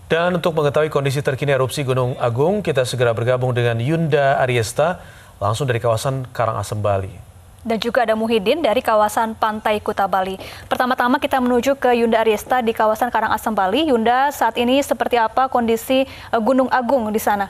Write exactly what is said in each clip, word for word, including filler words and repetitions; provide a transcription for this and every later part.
Dan untuk mengetahui kondisi terkini erupsi Gunung Agung, kita segera bergabung dengan Yunda Ariesta langsung dari kawasan Karangasem, Bali. Dan juga ada Muhyiddin dari kawasan Pantai Kuta, Bali. Pertama-tama kita menuju ke Yunda Ariesta di kawasan Karangasem, Bali. Yunda, saat ini seperti apa kondisi Gunung Agung di sana?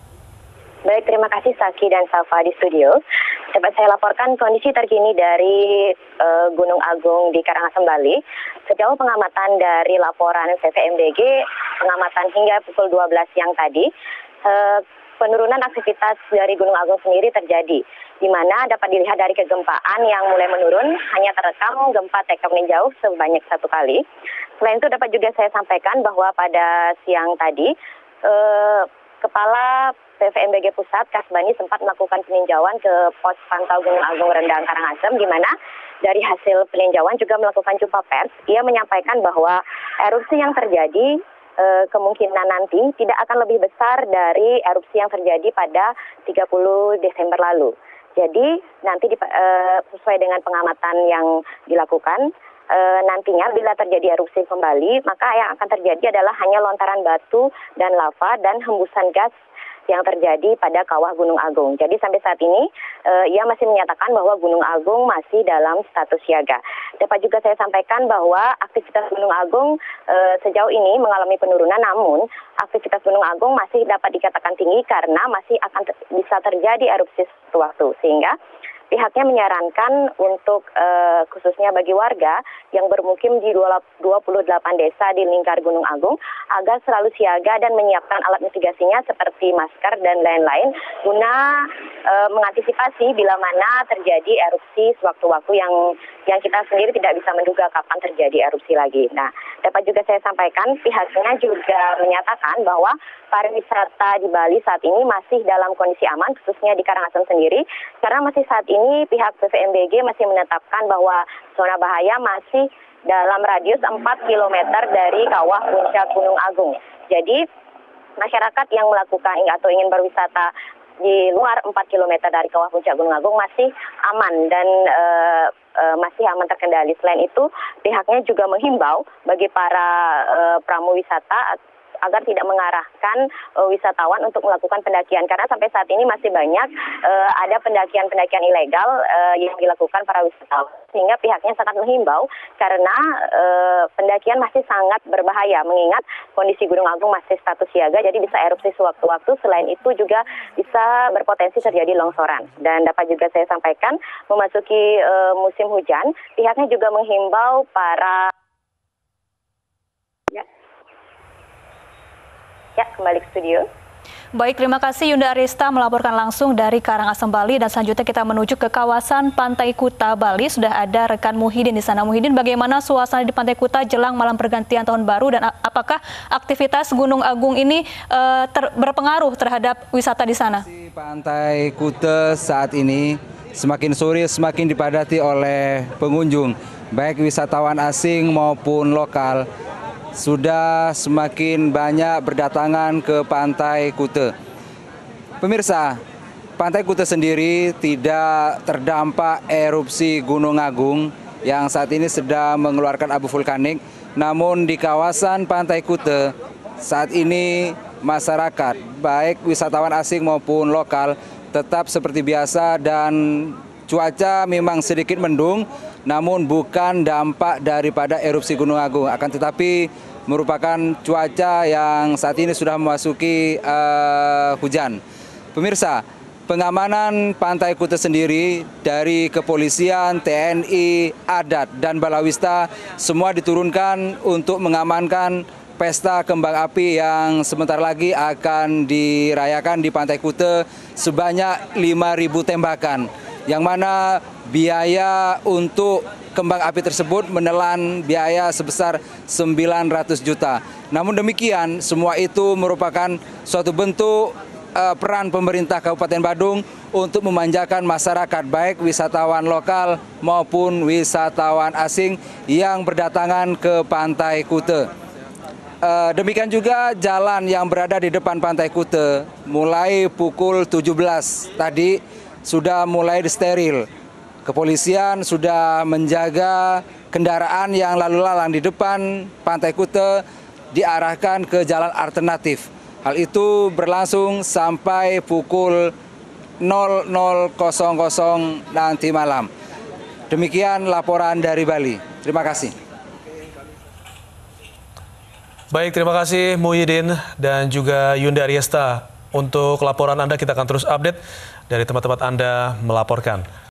Baik, terima kasih Saki dan Safa di studio. Dapat saya laporkan kondisi terkini dari uh, Gunung Agung di Karangasem, Bali. Sejauh pengamatan dari laporan V V M B G, pengamatan hingga pukul dua belas siang tadi, uh, penurunan aktivitas dari Gunung Agung sendiri terjadi, di mana dapat dilihat dari kegempaan yang mulai menurun, hanya terekam gempa tektonik jauh sebanyak satu kali. Selain itu dapat juga saya sampaikan bahwa pada siang tadi, uh, Kepala P V M B G Pusat Kasbani sempat melakukan peninjauan ke pos pantau Gunung Agung Rendang Karangasem, di mana dari hasil peninjauan juga melakukan jumpa pers. Ia menyampaikan bahwa erupsi yang terjadi e, kemungkinan nanti tidak akan lebih besar dari erupsi yang terjadi pada tiga puluh Desember lalu. Jadi nanti di, e, sesuai dengan pengamatan yang dilakukan, E, nantinya bila terjadi erupsi kembali, maka yang akan terjadi adalah hanya lontaran batu dan lava dan hembusan gas yang terjadi pada kawah Gunung Agung. Jadi sampai saat ini e, ia masih menyatakan bahwa Gunung Agung masih dalam status siaga. Dapat juga saya sampaikan bahwa aktivitas Gunung Agung e, sejauh ini mengalami penurunan, namun aktivitas Gunung Agung masih dapat dikatakan tinggi karena masih akan ter- bisa terjadi erupsi sewaktu, sehingga pihaknya menyarankan untuk uh, khususnya bagi warga yang bermukim di dua puluh delapan desa di lingkar Gunung Agung agar selalu siaga dan menyiapkan alat mitigasinya seperti masker dan lain-lain guna uh, mengantisipasi bila mana terjadi erupsi sewaktu-waktu yang yang kita sendiri tidak bisa menduga kapan terjadi erupsi lagi. Nah, dapat juga saya sampaikan pihaknya juga menyatakan bahwa pariwisata di Bali saat ini masih dalam kondisi aman, khususnya di Karangasem sendiri, karena masih saat ini pihak P V M B G masih menetapkan bahwa zona bahaya masih dalam radius empat kilometer dari kawah puncak Gunung Agung. Jadi masyarakat yang melakukan atau ingin berwisata di luar empat kilometer dari kawah puncak Gunung Agung masih aman dan e, e, masih aman terkendali. Selain itu, pihaknya juga menghimbau bagi para e, pramu wisata agar tidak mengarahkan uh, wisatawan untuk melakukan pendakian, karena sampai saat ini masih banyak uh, ada pendakian-pendakian ilegal uh, yang dilakukan para wisatawan, sehingga pihaknya sangat menghimbau karena uh, pendakian masih sangat berbahaya mengingat kondisi Gunung Agung masih status siaga, jadi bisa erupsi sewaktu-waktu. Selain itu juga bisa berpotensi terjadi longsoran. Dan dapat juga saya sampaikan, memasuki uh, musim hujan, pihaknya juga menghimbau para Ya, kembali ke studio. Baik, terima kasih Yunda Ariesta melaporkan langsung dari Karangasem, Bali. Dan selanjutnya kita menuju ke kawasan Pantai Kuta, Bali. Sudah ada rekan Muhyiddin di sana. Muhyiddin, bagaimana suasana di Pantai Kuta jelang malam pergantian tahun baru, dan apakah aktivitas Gunung Agung ini uh, ter berpengaruh terhadap wisata di sana? Pantai Kuta saat ini semakin sore semakin dipadati oleh pengunjung, baik wisatawan asing maupun lokal. Sudah semakin banyak berdatangan ke Pantai Kuta. Pemirsa, Pantai Kuta sendiri tidak terdampak erupsi Gunung Agung yang saat ini sedang mengeluarkan abu vulkanik. Namun di kawasan Pantai Kuta saat ini masyarakat, baik wisatawan asing maupun lokal, tetap seperti biasa dan cuaca memang sedikit mendung, namun bukan dampak daripada erupsi Gunung Agung, akan tetapi merupakan cuaca yang saat ini sudah memasuki uh, hujan. Pemirsa, pengamanan Pantai Kuta sendiri dari kepolisian, T N I, adat, dan balawista semua diturunkan untuk mengamankan pesta kembang api yang sebentar lagi akan dirayakan di Pantai Kuta sebanyak lima ribu tembakan, yang mana biaya untuk kembang api tersebut menelan biaya sebesar sembilan ratus juta. Namun demikian, semua itu merupakan suatu bentuk uh, peran pemerintah Kabupaten Badung untuk memanjakan masyarakat, baik wisatawan lokal maupun wisatawan asing yang berdatangan ke Pantai Kuta. Uh, demikian juga jalan yang berada di depan Pantai Kuta mulai pukul tujuh belas tadi sudah mulai disteril. Kepolisian sudah menjaga kendaraan yang lalu lalang di depan Pantai Kuta diarahkan ke jalan alternatif. Hal itu berlangsung sampai pukul nol nol nanti malam. Demikian laporan dari Bali. Terima kasih. Baik, terima kasih Muhyiddin dan juga Yunda Aryesta. Untuk laporan Anda kita akan terus update dari tempat-tempat Anda melaporkan.